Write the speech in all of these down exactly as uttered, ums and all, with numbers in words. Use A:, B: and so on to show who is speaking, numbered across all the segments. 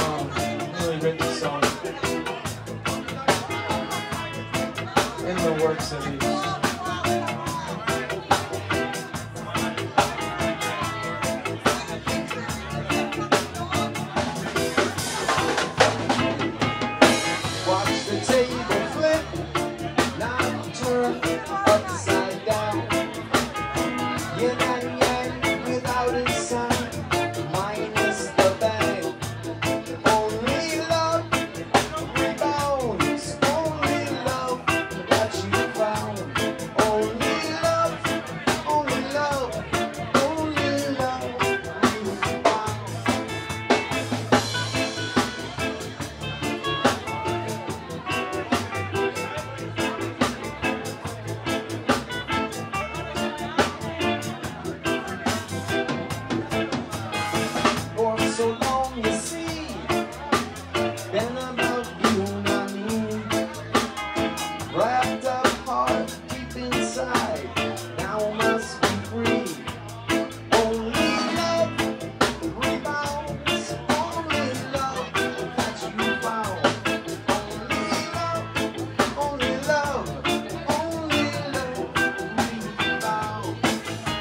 A: song, really written song, in the works at least.
B: Watch the table flip, now turn upside down. Yin and yang without a sign, minus the bang. Only love rebounds, only love that you found. Only love, only love, only love you found. For so long you see, been about you and I mean, wrapped up heart deep inside, now must be free. Only love rebounds, only love that you found. Only love, only love, only love rebounds.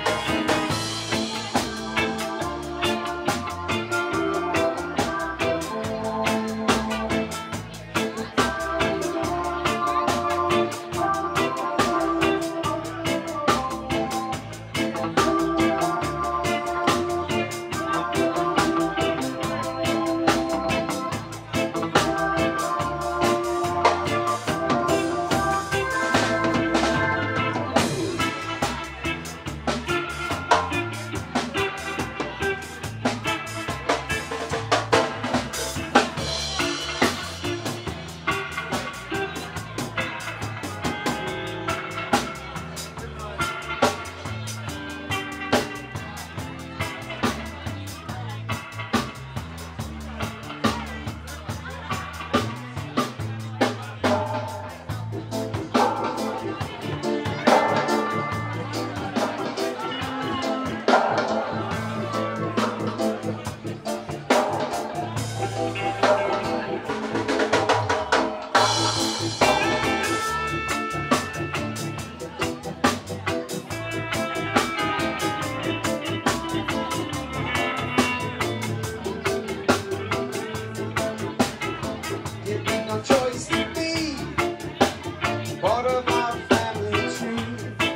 B: Give me no choice to be part of our family tree.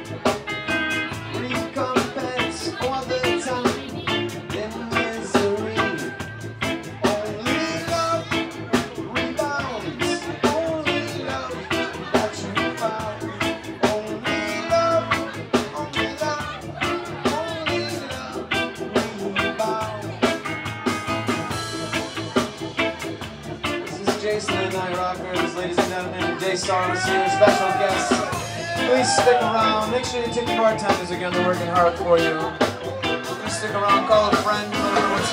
B: Recompense for the time in misery. Only love rebounds, only love that you found. Only love, only love, only love rebounds. This is Jason and Naya Rockers, ladies and gentlemen. Jay Starr is here, special guest. Please stick around. Make sure you take part-timers again. They're working hard for you. Please stick around. Call a friend. Let them know what's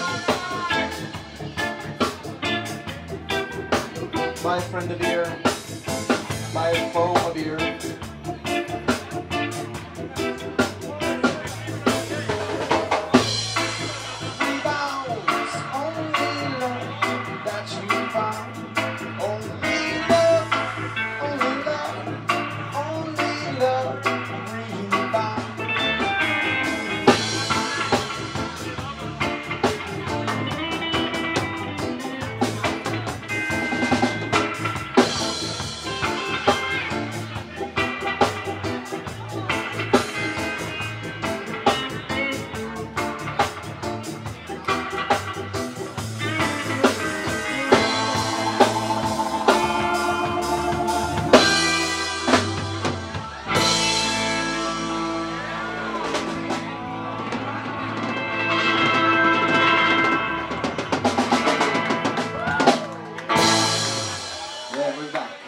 B: happening. Buy a friend a beer. Buy a foe a beer. Rebounds, only love that you found. Only love, only love, only love rebounds. Yeah, we're back.